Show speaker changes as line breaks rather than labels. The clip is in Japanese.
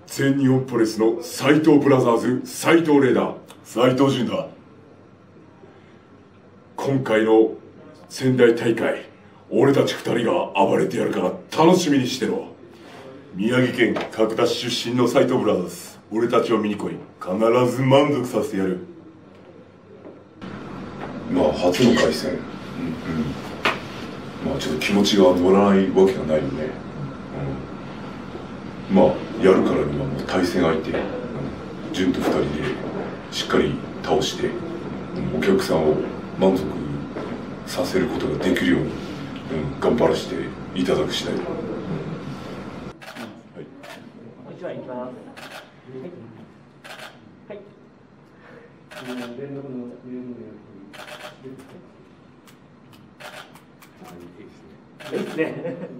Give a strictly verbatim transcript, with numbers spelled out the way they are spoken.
全日本プロレスの斎藤ブラザーズ斎藤レーダー斎藤潤だ。今回の仙台大会、俺たち二人が暴れてやるから楽しみにしてろ。
宮城県角田市出身の斎藤ブラザーズ、俺たちを見に来い。必ず満足させてやる。
まあ初の対戦、うんうん、まあちょっと気持ちが乗らないわけがないよね、うん、まあやるからにはもう対戦相手、潤とふたりでしっかり倒して、うん、お客さんを満足させることができるように、うん、頑張らせていただく次第だ。
じゃあ行きます。はい。はい。連続のいいですね。